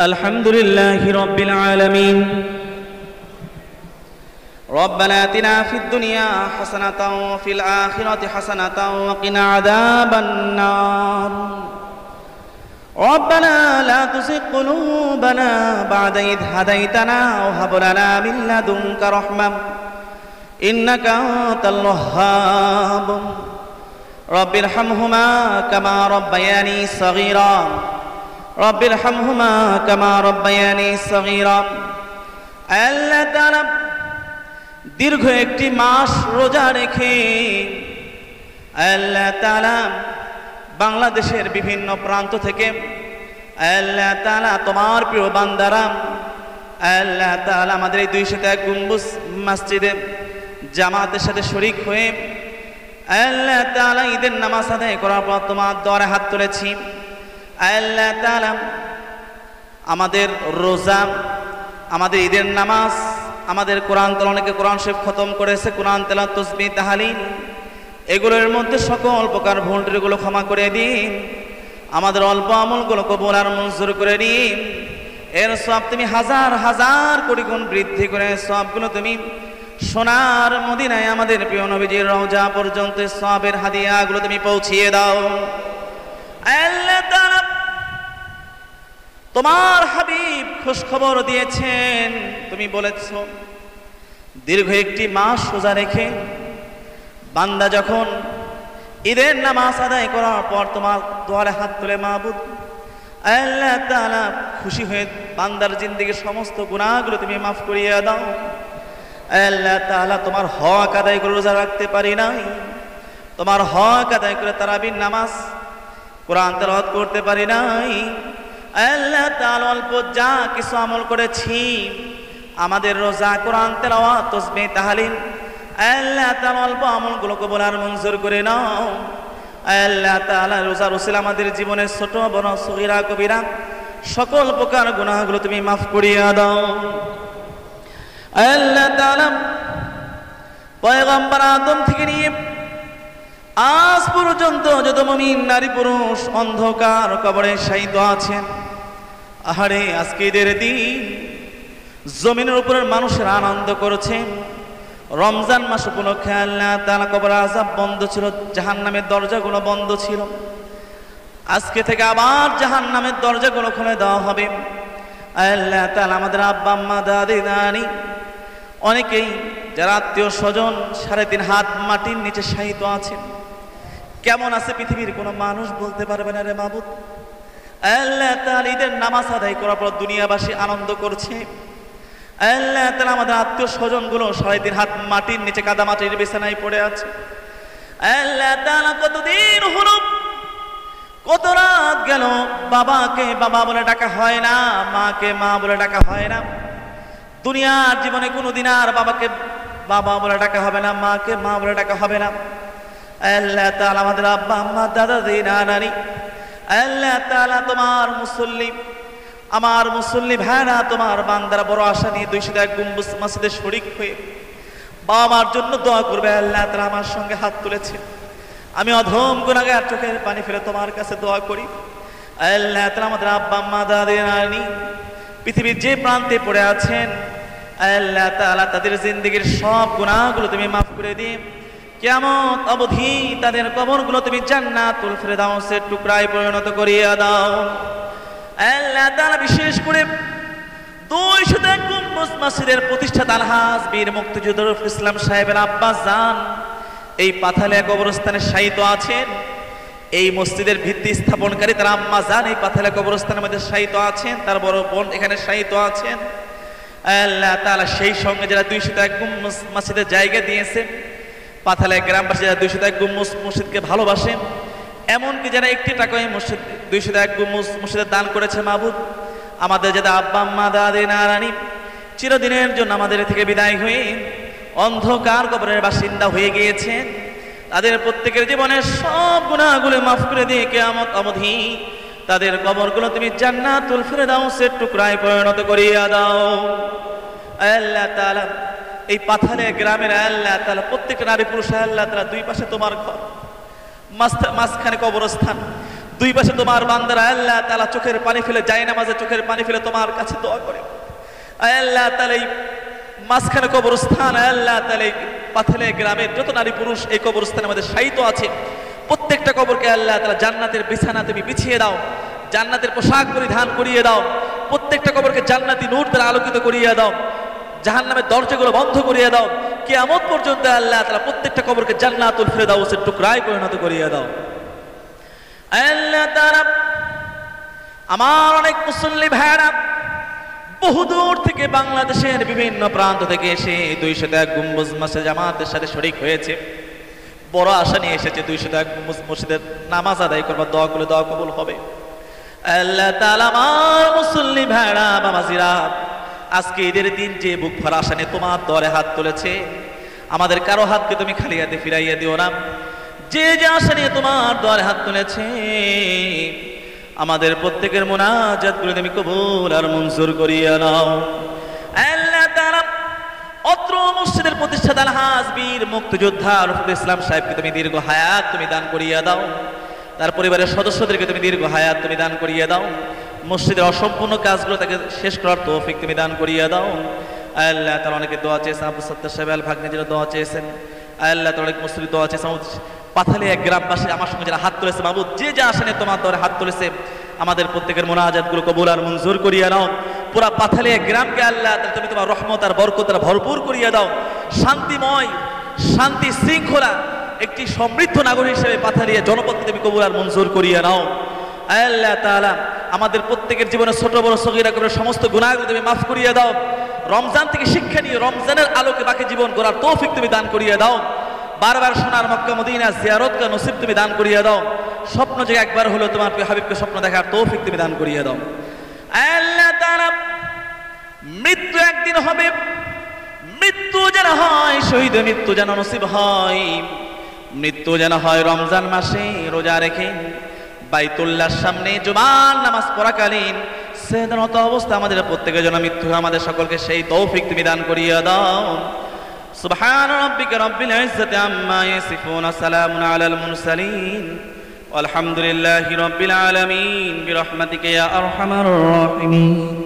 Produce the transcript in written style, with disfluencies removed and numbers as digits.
الحمد لله رب العالمين ربنا آتنا في الدنيا حسنة وفي الآخرة حسنة وقنا عذاب النار ربنا لا تزغ قلوبنا بعد إذ هديتنا وهب لنا من لدنك رحمة إنك أنت الوهاب رب ارحمهما كما ربياني صغيرا رب ارحمهما كما ربياني صغيرا আল্লাহ তাআলা দীর্ঘ একটি মাস রোজা রেখে আল্লাহ তাআলা বাংলাদেশের বিভিন্ন প্রান্ত থেকে আল্লাহ তাআলা তোমার প্রিয় বান্দারা আল্লাহ তাআলা আমাদের এই 201 গম্বুজ মসজিদে জামাতের সাথে শরীক হয়ে আল্লাহ তাআলা ঈদের নামাজ আদায় করার পর তোমার দরে হাত তুলেছি। আল্লাহ তাআলা আমাদের রোজা, আমাদের ঈদের নামাজ, আমাদের কোরআন তেলাওয়াত, অনেকে কোরআন শরীফ খতম করেছে, কোরআন তেলাওয়াত, তাসবিহ, তাহলিল, এগুলোর মধ্যে সকল প্রকার ভুল ত্রুটিগুলো ক্ষমা করে দিন। আমাদের অল্প আমলগুলো কবুল আর মঞ্জুর করে দিন। এর সব তুমি হাজার হাজার কোটি গুণ বৃদ্ধি করে সবগুলো তুমি সোনার মদিনায় আমাদের প্রিয় নবীজির রওজা পর্যন্ত সবের হাদিয়াগুলো তুমি পৌঁছিয়ে দাও। আল্লাহ তাআলা তোমার হাবিব খোঁজ খবর দিয়েছেন, তুমি বলেছো দীর্ঘ একটি মাস রোজা রেখে বান্দা যখন ঈদের নামাজ আদায় করার পর তোমার দুয়ারে হাত তুলে মাবুদ আল্লাহ তাআলা খুশি হয়ে বান্দার জিন্দেগীর সমস্ত গুনাহগুলো তুমি মাফ করিয়ে দাও। আল্লাহ তাআলা তোমার হক আদায় করে রোজা রাখতে পারি নাই, তোমার হক আদায় করে তারাবির নামাজ, কোরআন তেলাওয়াত করতে পারি নাই। আল্লাহ তাআলা অল্প যা কিছু আমল করেছি, আমাদের রোজা, কোরআন তেলাওয়াত, তাসবিহ, তাহলিল, আল্লাহ তাআলা অল্প আমলগুলো কবুল আর মঞ্জুর করে নাও। আল্লাহ তাআলা রোজার উসিলা আমাদের জীবনের ছোট বড় সগীরা কবিরা সকল প্রকার গুনাহগুলো তুমি মাফ করিয়া দাও। আল্লাহ তাআলা পয়গম্বর আদম থেকে নিয়ে আজ পর্যন্ত যত মুমিন নারী পুরুষ অন্ধকার কবরে শায়িত আছেন, আহারে আজকে ঈদের দিন জমিনের উপরের মানুষের আনন্দ করেছেন। রমজান মাস উপলক্ষে আল্লাহ তাআলা কবর আযাব বন্ধ ছিল, জাহান্নামের দরজাগুলো বন্ধ ছিল, আজকে থেকে আবার জাহান্নামের দরজাগুলো খুলে দেওয়া হবে। আল্লাহ তাআলা আমাদের আব্বা আম্মা দাদি নানি অনেকেই যারা আত্মীয় স্বজন 3.5 হাত মাটির নিচে শায়িত আছেন, কেমন আছে পৃথিবীর কোনো মানুষ বলতে পারবে না রে মাবুদ। আল্লাহ তাআলা ঈদের নামাজ আদায় করার পর দুনিয়াবাসী আনন্দ করছে। আল্লাহ তাআলা আমাদের আত্মীয় স্বজনগুলো 3.5 হাত মাটির নিচে কাদা মাটির বিছানায় পড়ে আছে। আল্লাহ তাআলা কতদিন হলো, কত রাত গেল, বাবাকে বাবা বলে ডাকা হয় না, মাকে মা বলে ডাকা হয় না। দুনিয়ার জীবনে কোনোদিন আর বাবাকে বাবা বলে ডাকা হবে না, মাকে মা বলে ডাকা হবে না। আল্লাহ তাআলা আমাদের আব্বা আম্মা দাদা দিদি নানি, আল্লাহ তাআলা তোমার মুসল্লি, আমার মুসল্লি ভাইরা, তোমার বান্দারা বড় আশা নিয়ে 201 গম্বুজ মসজিদে শরীক হয়ে বাবা মার জন্য দোয়া করবে। আল্লাহ তাআলা আমার সঙ্গে হাত তুলেছে, আমি অধম গুনাহগার, চোখের পানি ফেলে তোমার কাছে দোয়া করি। আল্লাহ তাআলা আমাদের আব্বা আম্মা দাদি নানি পৃথিবীর যে প্রান্তে পড়ে আছেন, আল্লাহ তাআলা তাদের জিন্দেগীর সব গুনাহগুলো তুমি মাফ করে দিন। কিয়ামত অবধি তাদের কবরগুলো তুমি জান্নাতুল ফেরদাউসের টুকরায় পরিণত করিয়া দাও। আল্লাহ তাআলা বিশেষ করে 201 গম্বুজ মসজিদের প্রতিষ্ঠাতা আলহাজ বীর মুক্তিযোদ্ধা রফিকুল ইসলাম সাহেবের আব্বা জান এই পাথালিয়া কবরস্থানে শায়িত আছেন। এই মসজিদের ভিত্তি স্থাপনকারী তার আম্মা জান এই পাথালিয়া কবরস্থানের মধ্যে শায়িত আছেন, তার বড় বোন এখানে শায়িত আছেন। আল্লাহ তাআলা সেই সঙ্গে যারা 201 গম্বুজ মসজিদের জায়গা দিয়েছেন, পাথালিয়া গ্রামবাসী যারা 201 গম্বুজ মসজিদকে ভালোবাসেন, এমনকি যারা 1 টাকা এই মসজিদ 201 গম্বুজ মসজিদে দান করেছে, মাবুদ আমাদের যারা আব্বা আম্মা দাদি নানি চিরদিনের জন্য আমাদের থেকে বিদায় হয়ে অন্ধকার কবরের বাসিন্দা হয়ে গিয়েছেন, তাদের প্রত্যেকের জীবনের সব গুনাহগুলো মাফ করে দিয়ে কিয়ামত অবধি তাদের কবরগুলো তুমি জান্নাতুল ফেরদাউসের টুকরায় পরিণত করিয়া দাও। আল্লাহ তাআলা এই পাথালিয়া গ্রামের আল্লাহ তাআলা প্রত্যেক নারী পুরুষ আল্লাহ তাআলা 2 পাশে তোমার ঘর, মাঝখানে কবরস্থান, দুই পাশে তোমার বান্দারা আল্লাহ তাআলা চোখের পানি ফেলে যায় নামাজে চোখের পানি ফেলে তোমার কাছে দোয়া করে। আল্লাহ তাআলা এই মাঝখানে কবরস্থান, আল্লাহ তাআলা পাথলে গ্রামের যত নারী পুরুষ এই কবরস্থানের মধ্যে শায়িত আছে, প্রত্যেকটা কবরকে আল্লাহ তাআলা জান্নাতের বিছানা তুমি বিছিয়ে দাও, জান্নাতের পোশাক পরিধান করিয়ে দাও, প্রত্যেকটা কবরকে জান্নাতি নূর দ্বারা আলোকিত করিয়ে দাও, জাহান্নামের দরজাগুলো বন্ধ করিয়ে দাও, কিয়ামত পর্যন্ত আল্লাহ তাআলা প্রত্যেকটা কবরকে জান্নাতুল ফিরদাউসের টুকরায় পরিণত করিয়ে দাও। আল্লাহ তাআলা আমার অনেক মুসল্লি ভাইরা বহুদূর থেকে বাংলাদেশের বিভিন্ন প্রান্ত থেকে এসে 201 গম্বুজ মসজিদে জামাতের সাথে শরীক হয়েছে, বড় আশা নিয়ে এসেছে 201 গম্বুজ মসজিদের নামাজ আদায় করবার, দোয়া করলে দোয়া কবুল হবে। আল্লাহ তাআলা আমার মুসল্লি ভাইরা বাবাজিরা আজকে ঈদের দিন যে বুক ভরা আশা নিয়ে তোমার দরে হাত তুলেছে, আমাদের কারো হাতকে তুমি খালি হাতে ফিরাইয়া দিও না। যে যে আশা নিয়ে তোমার দরে হাত তুলেছে আমাদের প্রত্যেকের মুনাজাত করে তুমি কবুল আর মঞ্জুর করিয়া নাও। আল্লাহ তাআলা অত্র মসজিদের প্রতিষ্ঠাতা আলহাজ বীর মুক্তিযোদ্ধা রফিকুল ইসলাম সাহেবকে তুমি দীর্ঘ হায়াত তুমি দান করিয়া দাও, তার পরিবারের সদস্যদেরকে তুমি দীর্ঘ হায়াত তুমি দান করিয়া দাও, মসজিদের অসম্পূর্ণ কাজগুলো তাকে শেষ করার তৌফিক তুমি দান করিয়া দাও। আল্লাহ তাআলা অনেকে দোয়া চেয়েছেন, আব্দুল সত্তার সাহেব আল ভাগ্নেজিরা দোয়া চেয়েছেন, আল্লাহ তাআলা অনেক মুসলিম দোয়া চেয়েছেন, পাথালে এক গ্রামবাসী আমার সঙ্গে যারা হাত তুলেছে মাবুদ যে যা আসেনে তোমার দরে হাত তুলেছে আমাদের প্রত্যেকের মুনাজাতগুলো কবুল আর মঞ্জুর করিয়া নাও। পুরা পাথালে এক গ্রামকে আল্লাহ তাআলা তুমি তোমার রহমত আর বরকত দ্বারা ভরপুর করিয়া দাও, শান্তিময় শান্তি শৃঙ্খলা একটি সমৃদ্ধ নাগরিক হিসেবে পাথালিয়া জনপদকে তুমি কবুল আর মঞ্জুর করিয়া নাও। আল্লাহ তাআলা আমাদের প্রত্যেকের জীবনে ছোট বড় সগীরা করে সমস্ত গুনাহগুলো তুমি মাফ করিয়া দাও। রমজান থেকে শিক্ষা নিয়ে রমজানের আলোকে বাকি জীবন গড়ার তৌফিক তুমি দান করিয়া দাও। বারবার সোনার মক্কা মদিনা জিয়ারতকে নসিব তুমি দান করিয়া দাও। স্বপ্ন যে একবার হলো তোমার প্রিয় হাবিবকে স্বপ্ন দেখার তৌফিক তুমি দান করিয়া দাও। আল্লাহ তাআলা মৃত্যু একদিন হবে, মৃত্যু যেন হয় শহীদ মৃত্যু যেন নসিব হয়, মৃত্যু যেন হয় রমজান মাসে রোজা রেখে বাইতুল্লাহর সামনে জুমার নামাজ পড়াকালীন সেদানত অবস্থা আমাদের প্রত্যেকের জন্য মৃত্যু, আমাদের সকলকে সেই তৌফিক তুমি দান করিয়া দাও। সুবহান রাব্বিকা রাব্বিল ইজ্জাতি আম্মা ইয়াসিফুন, সালামুন আলাল মুরসালিন, আলহামদুলিল্লাহি রাব্বিল আলামিন, বিরহমাতিকা ইয়া আরহামার রাহিমিন।